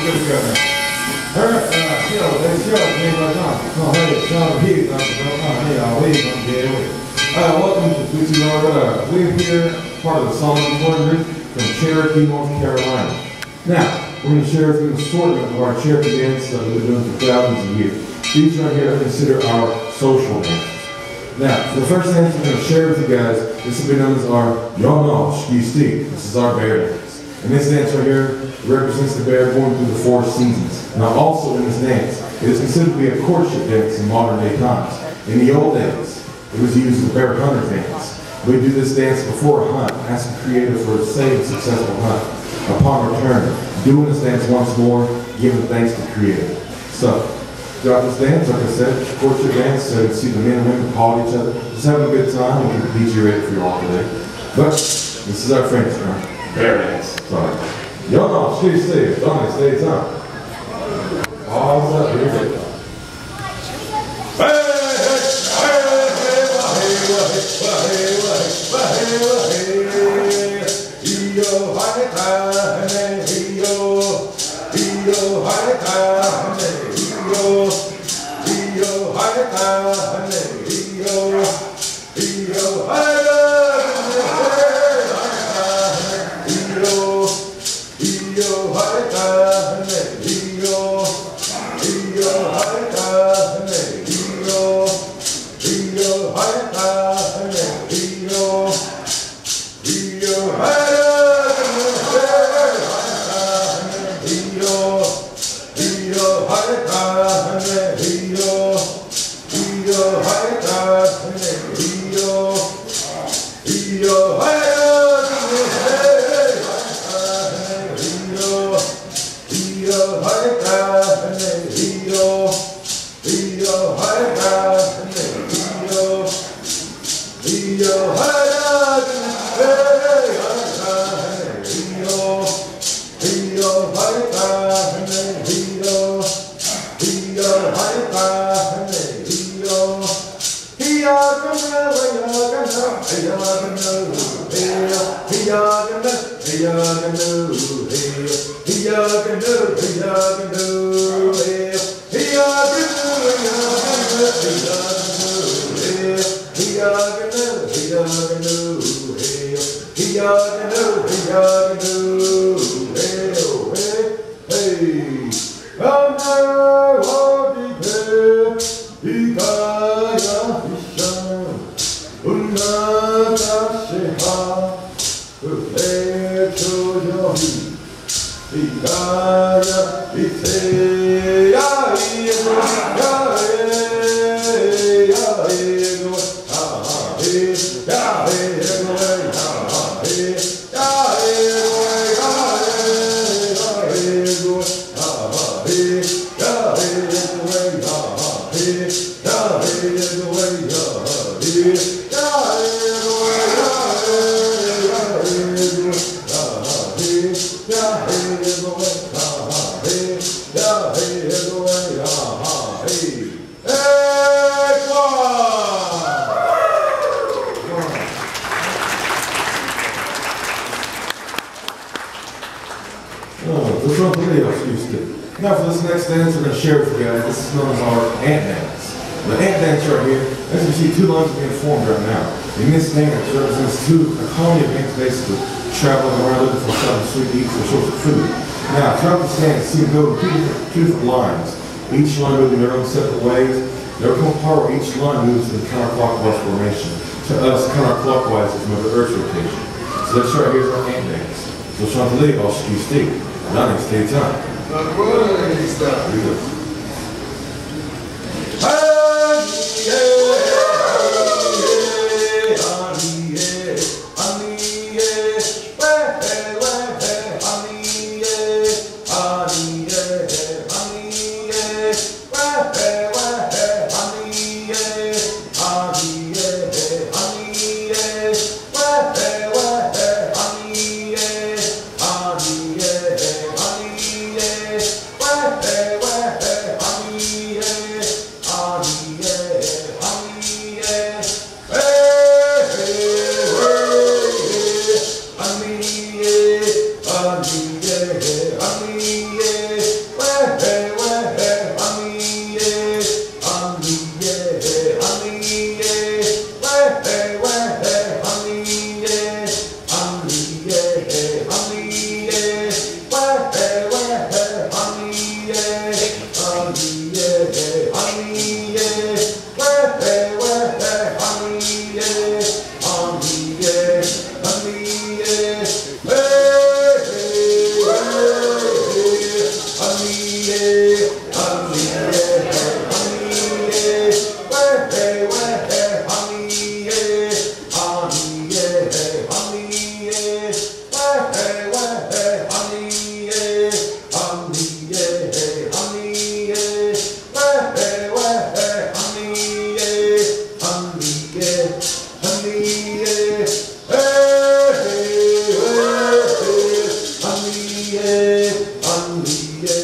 good to go now. Alright, Cherokee right now. Oh, hey, Tsa-La-Gi, hey, Wlid, I'm here. Welcome to Tweetsie. We're here, part of the Tsa-La-Gi group from Cherokee, North Carolina. Now, we're going to share with you an assortment of our Cherokee dance that we've been doing for thousands of years. These right here are considered our social dances. Now, the first dance we're going to share with you guys, this will be known as our Cherokee. This is our bear dance. And this dance right here represents the bear going through the 4 seasons. Now, also in this dance, it is considered to be a courtship dance in modern day times. In the old days, it was used as a bear hunter dance. We do this dance before a hunt, ask the creator for a safe and successful hunt. Upon return, doing this dance once more, giving thanks to the creator. So, throughout this dance, like I said, courtship dance, so you can see the men and women call each other, just having a good time, and keep the DJ ready for you all today. But, this is our friend's turn. Bear dance. Sorry. Cherokee, stay time. Pause up, here we go. Now for this next dance we're going to share with you guys, this is known as our ant dance. The ant dance right here, as you see, 2 lines are being formed right now. In this dance represents a colony of ants basically traveling around looking for something sweet to eat for source of food. Now throughout this dance, you see them go in 2 different lines. Each line moving their own separate ways. There will come a part where each line moves in counterclockwise formation. To us, counterclockwise is more the Earth's rotation. So this right here is our ant dance. So Cherokee, stay time. Here we go.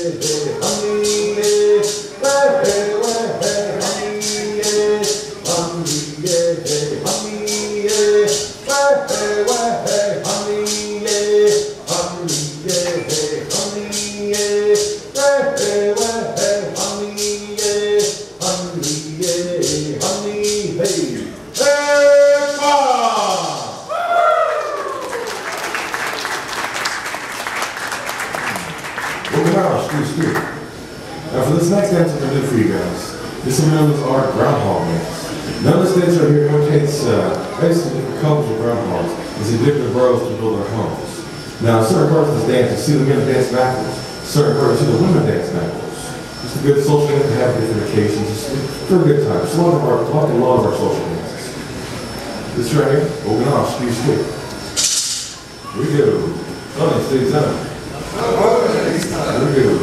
Now for this next dance I'm going to do for you guys, this is known as our groundhog dance. Now this dance right here imitates basically different couples of groundhogs as they dip their burrows to build their homes. Now certain parts of this dance, you see the men dance backwards. Certain parts, you see the women dance backwards. It's a good social dance to have different occasions. It's for a good time. It's like a lot of our social dances. This right here, open off, squeeze stick. Here we go. Sonny, stay down. Here we go.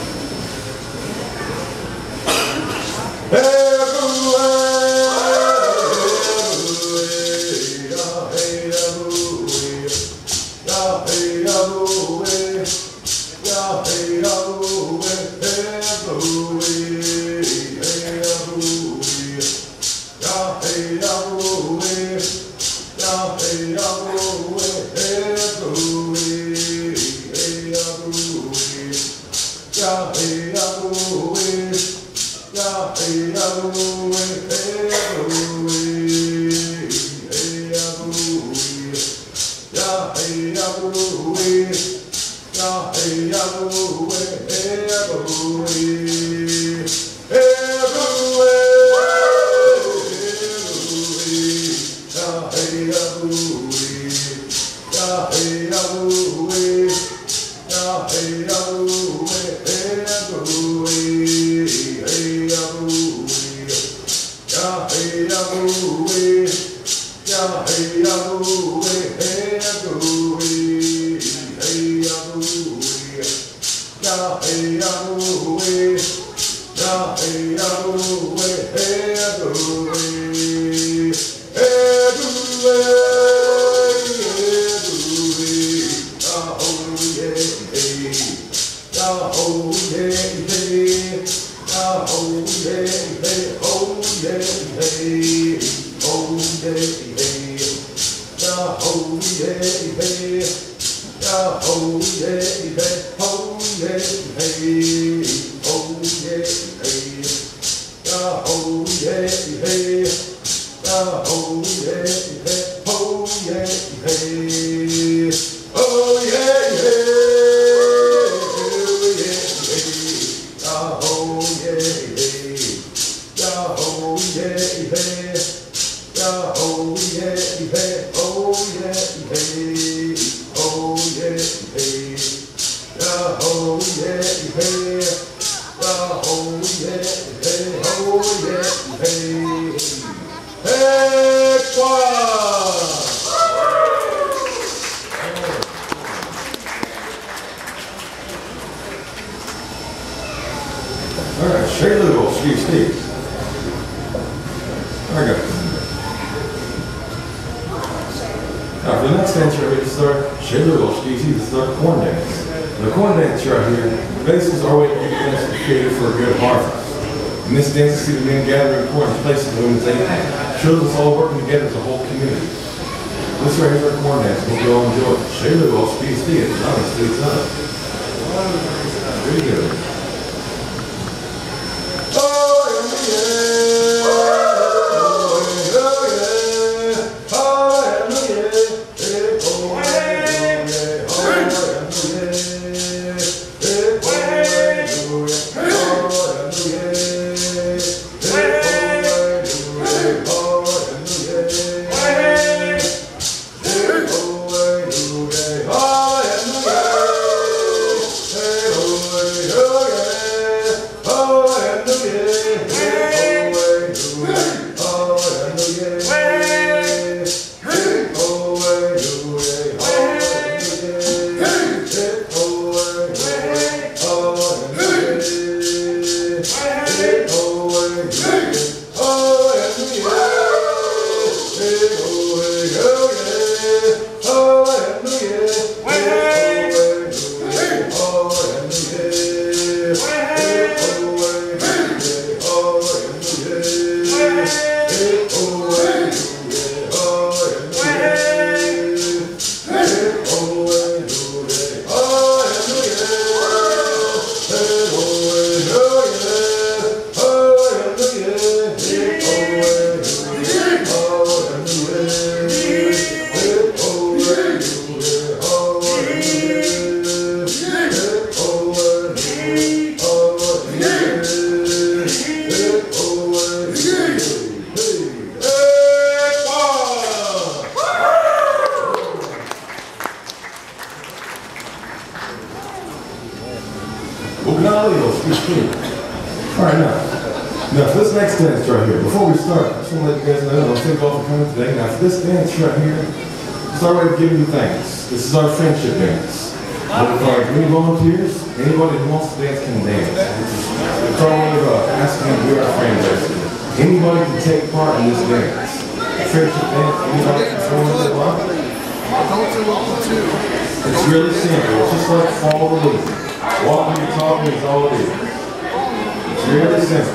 Shows us all working together as a whole community. This right here is our corn dance. Hope you all enjoy it. Shayla will speed it. Honestly, it's up. Very good. Hey, All right, now for this next dance right here, before we start, I just want to let you guys know, I'm thank you all for coming today. Now for this dance right here, start with giving you thanks. This is our friendship dance. We're requiring any volunteers, anybody who wants to dance can dance. It's our way of asking them to be our friends. Anybody can take part in this dance. Friendship dance, anybody can join the block. It's really simple. It's just like follow the lead. Walking and talking is all it is. It's really simple.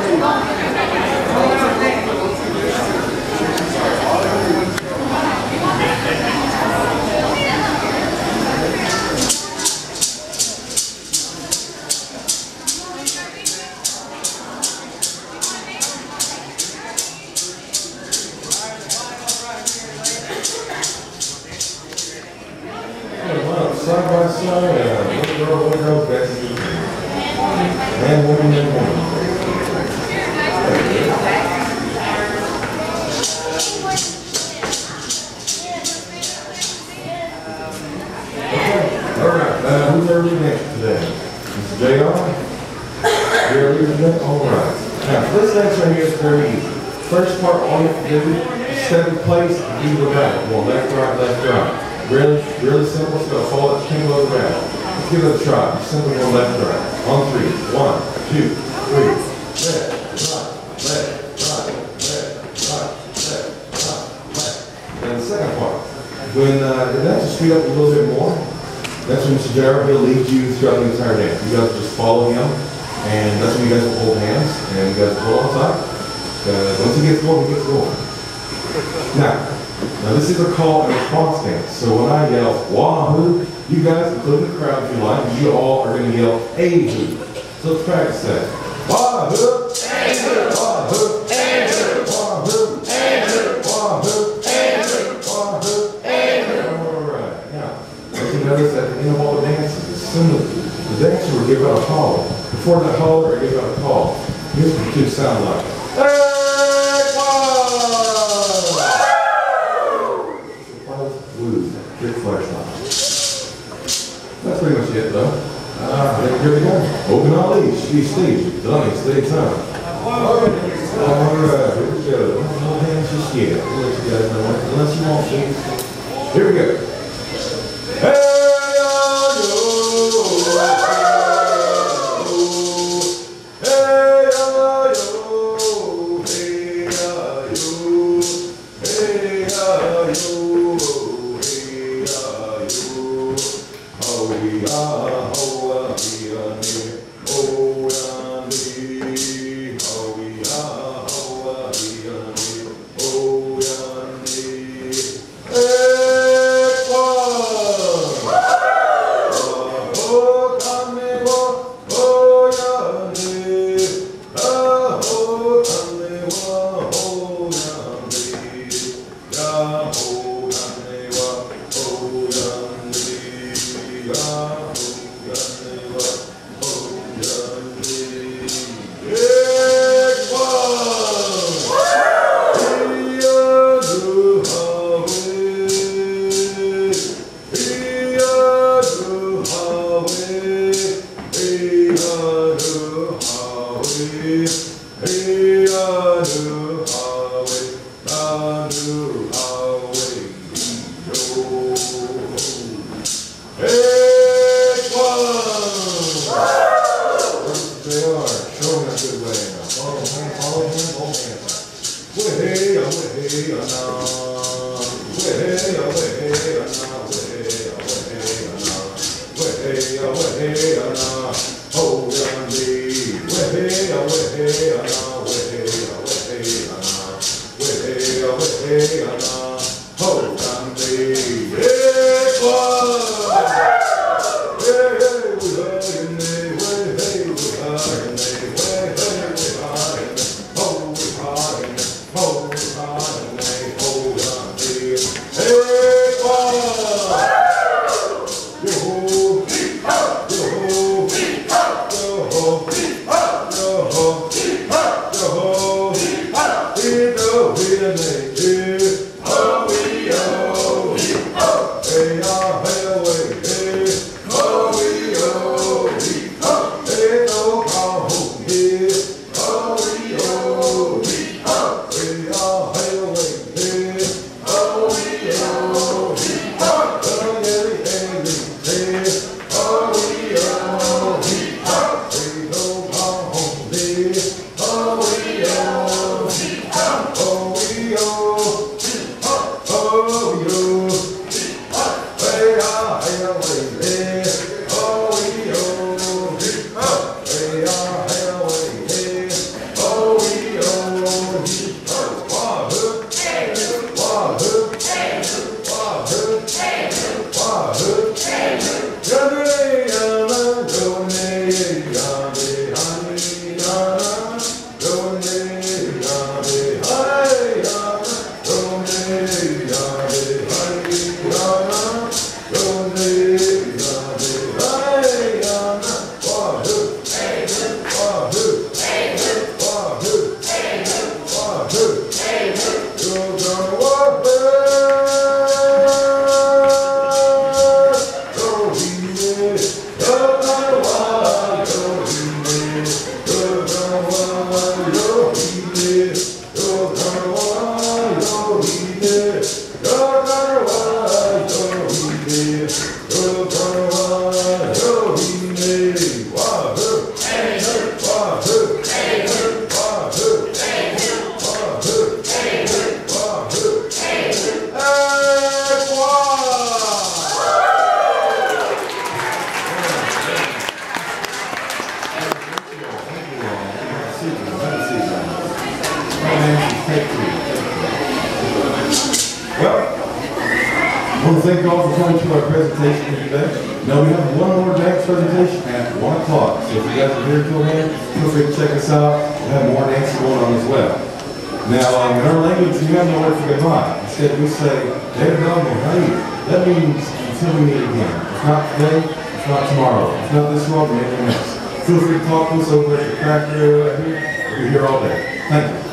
Side by side, one girl, back to you. Man, woman, man, woman. All right, who's our lead dancer today? Mr. JR? You're our lead today? All right. Now, this dance right here is very easy. First part, all you have to do is step in place and do the back. One, left, right. Really simple. It's going to follow that tempo around. Let's give it a try. Simply go left, right. On three. 1, 2, 3. Left. And the second part. When the dancer speed up a little bit more, that's when Mr. JR will lead you throughout the entire dance. You guys just follow him, and that's when you guys will hold hands, and you guys will hold on tight. Once he gets going, he gets going. Now this is a call and response dance. So when I yell wahoo, you guys, including the crowd if you like, you all are going to yell a-hoo. So let's practice that. Wahoo, a-hoo, wahoo, a-hoo, wahoo, a-hoo, wahoo, a-hoo, wahoo, a-hoo. All right. Now, as you notice at the end of all the dances, as soon as the dancer will give out a holler, before that holler or give out a call, here's what the two sound like. Big flashlight. That's pretty much it, though. Here we go. Open all these. Steve. Donnie, stay time. All right, here we go. No hands just yet. We'll let you guys know. Unless you want to. Here we go. Hey, want to thank you all for coming to our presentation today. Now we have one more dance presentation at 1 o'clock. So if you guys are here till then, feel free to check us out. We'll have more dances going on as well. Now, in our language, we have no word for goodbye. Instead, we say, David Doggo, how are you? That means until we meet again. If not today, if not tomorrow. If not this month, maybe next. Feel free to talk to us over at the craft area right here. We're here all day. Thank you.